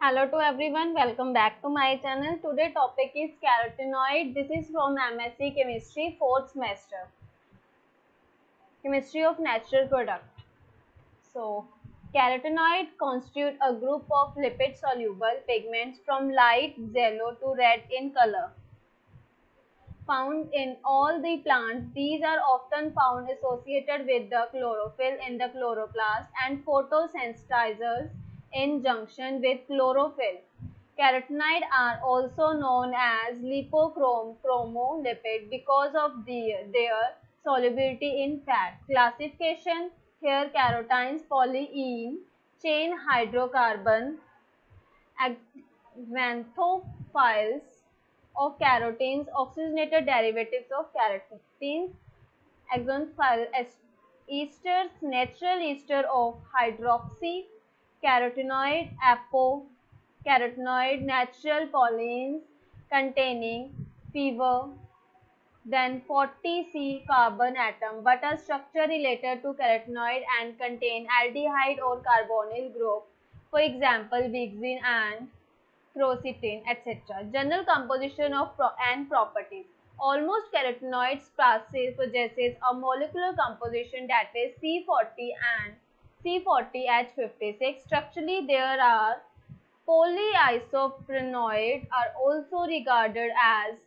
Hello to everyone, welcome back to my channel. Today topic is carotenoid. This is from MSc Chemistry 4th semester. Chemistry of natural product. So, carotenoid constitute a group of lipid soluble pigments from light yellow to red in color. Found in all the plants, these are often found associated with the chlorophyll in the chloroplast and photosensitizers in junction with chlorophyll. Carotenoid are also known as lipochromolipid because of their solubility in fat. Classification: here carotenes, polyene chain hydrocarbon, xanthophiles of carotenes, oxygenated derivatives of carotenes, xanthophyll esters, natural ester of hydroxy, carotenoid, apocarotenoid, natural polyenes containing fewer than 40 carbon atom but are structure related to carotenoid and contain aldehyde or carbonyl group, for example benzene and quercetin, etc. General composition of and properties. Almost carotenoids possesses a molecular composition that is C40 and C40H56. Structurally, there are polyisoprenoids are also regarded as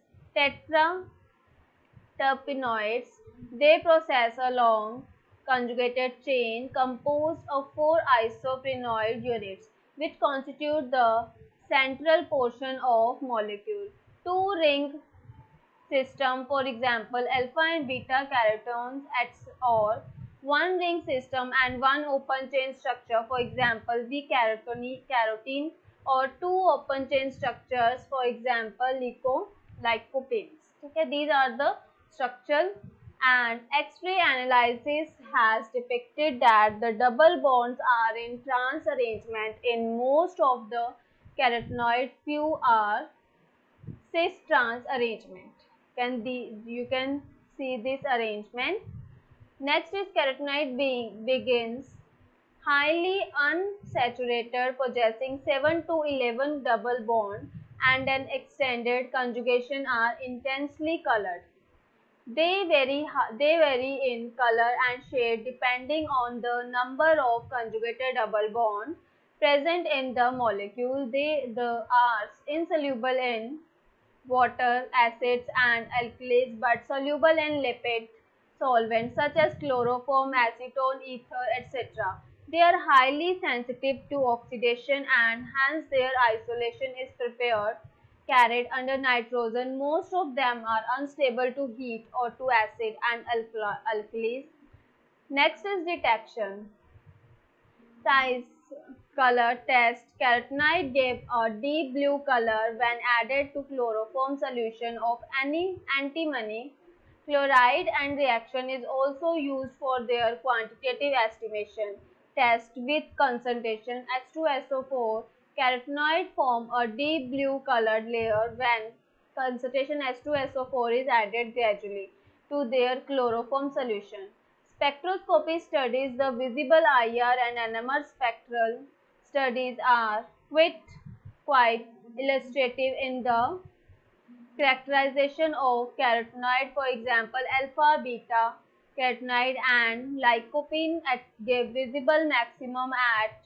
tetraterpenoids. They possess a long conjugated chain composed of 4 isoprenoid units, which constitute the central portion of molecule. Two-ring system, for example, alpha and beta carotenes, or one-ring system and one open chain structure, for example, the carotene, or two open chain structures, for example, lycopenes. Okay, these are the structural, and X-ray analysis has depicted that the double bonds are in trans arrangement in most of the carotenoid. Few are cis trans arrangement. You can see this arrangement. Next is carotenoid begins highly unsaturated, possessing 7 to 11 double bond and an extended conjugation, are intensely colored. They vary in color and shade depending on the number of conjugated double bonds present in the molecule. They are insoluble in water, acids and alkalis, but soluble in lipid solvents such as chloroform, acetone, ether, etc. They are highly sensitive to oxidation and hence their isolation is carried under nitrogen. Most of them are unstable to heat or to acid and alkalis. Next is detection. Size color test. Carotenoid gave a deep blue color when added to chloroform solution of any antimony chloride, and reaction is also used for their quantitative estimation. Test with concentration H2SO4. Carotenoid form a deep blue colored layer when concentration H2SO4 is added gradually to their chloroform solution. Spectroscopy studies, the visible IR and NMR spectral studies are quite illustrative in the characterization of carotenoid. For example, alpha, beta carotenoid and lycopene give visible maximum at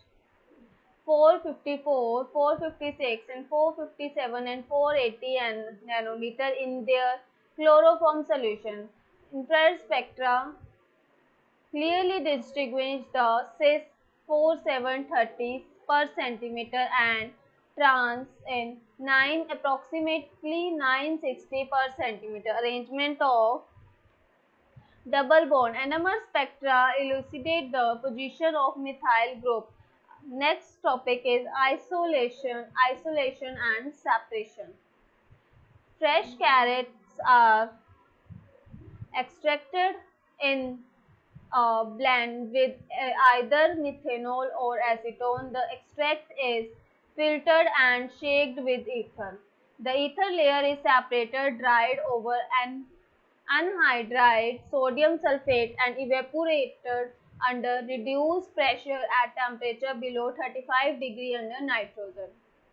454, 456 and 457 and 480 nanometer in their chloroform solution. Infrared spectra clearly distinguish the cis 4730 per centimeter and trans in approximately 960 per centimeter. Arrangement of double bond. NMR spectra elucidate the position of methyl group. Next topic is isolation and separation. Fresh carrots are extracted in a blend with either methanol or acetone. The extract is filtered and shaked with ether. The ether layer is separated, dried over an anhydride sodium sulfate and evaporated under reduced pressure at temperature below 35 degree under nitrogen.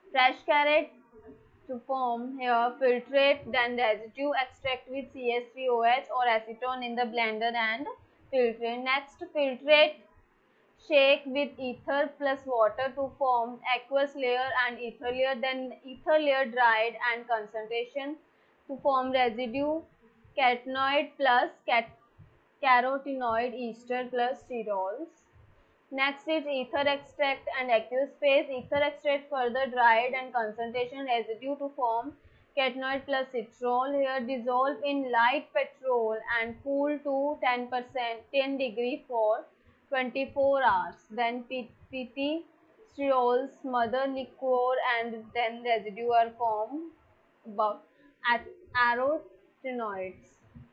Fresh carrot to form here filtrate, then residue extract with CH3OH or acetone in the blender and filtrate. Next, filtrate, shake with ether plus water to form aqueous layer and ether layer, then ether layer dried and concentration to form residue, carotenoid plus carotenoid ester plus sterols. Next is ether extract and aqueous phase. Ether extract further dried and concentration residue to form catenoid plus citrol. Here dissolve in light petrol and cool to 10%, 10 degree for 24 hours. Then PT sterols, mother liquor and then residue are formed above at carotenoids.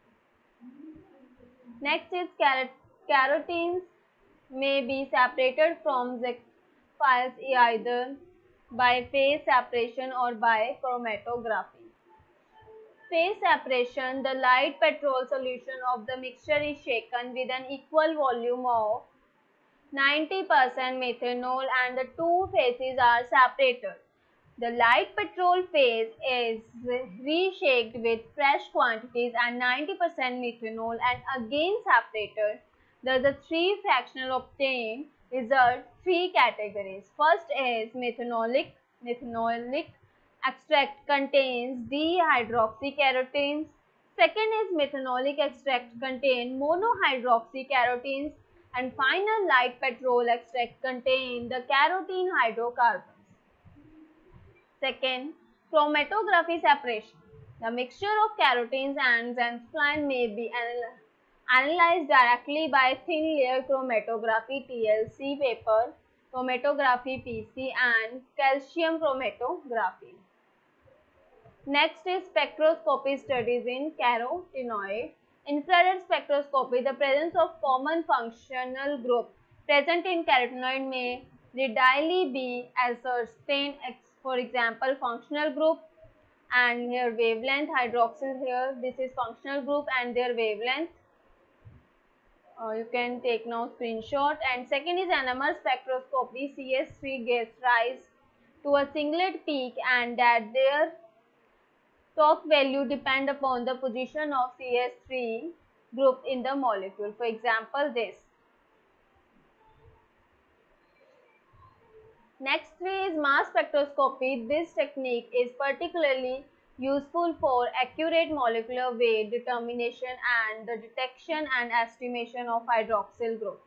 Next is carotenes may be separated from files either by phase separation or by chromatography. Phase separation, the light petrol solution of the mixture is shaken with an equal volume of 90% methanol and the two phases are separated. The light petrol phase is reshaked with fresh quantities and 90% methanol and again separated. Thus, the three fractional obtained result three categories. First is methanolic. Methanolic extract contains dihydroxycarotenes. Second is methanolic extract contain monohydroxycarotenes. And final light petrol extract contain the carotene hydrocarbons. Second, chromatography separation. The mixture of carotenes and xanthophyllene may be analyzed directly by thin layer chromatography TLC paper, chromatography PC and calcium chromatography. Next is spectroscopy studies in carotenoid. Infrared spectroscopy, the presence of common functional group present in carotenoid may readily be ascertained. For example, functional group and here wavelength, hydroxyl here, this is functional group and their wavelength. You can take now screenshot. And second is NMR spectroscopy, CH3 gas rise to a singlet peak and that their top value depend upon the position of CH3 group in the molecule. For example, this. Next is mass spectroscopy. This technique is particularly useful for accurate molecular weight determination and the detection and estimation of hydroxyl group.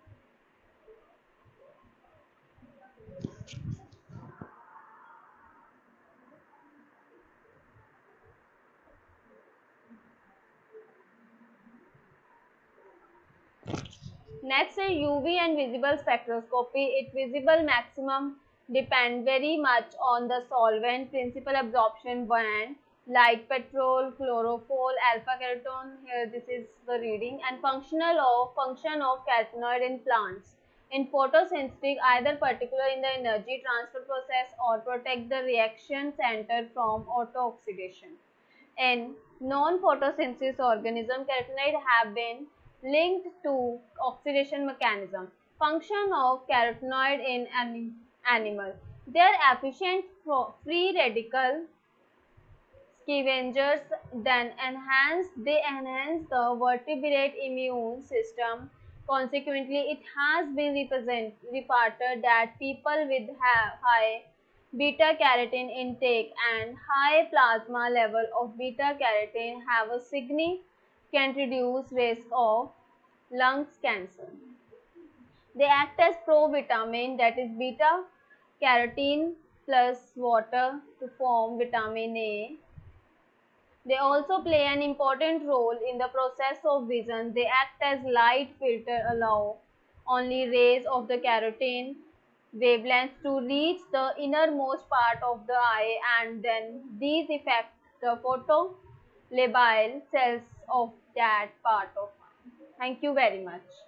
Next is UV and visible spectroscopy. Its visible maximum depend very much on the solvent, principal absorption band, light petrol, chlorophyll, alpha ketone. Here this is the reading and function of carotenoid in plants. In photosynthetic, either particular in the energy transfer process or protect the reaction center from auto-oxidation. In non-photosynthesis organism, carotenoid have been linked to oxidation mechanism. Function of carotenoid in animal. They are efficient free radical scavengers. They enhance the vertebrate immune system. Consequently, it has been reported that people with high beta carotene intake and high plasma level of beta carotene have a significant reduced risk of lung cancer. They act as provitamin, that is beta carotene plus water to form vitamin A. They also play an important role in the process of vision. They act as light filter, allow only rays of the carotene wavelengths to reach the innermost part of the eye and then these affect the photolabile cells of that part of eye. Thank you very much.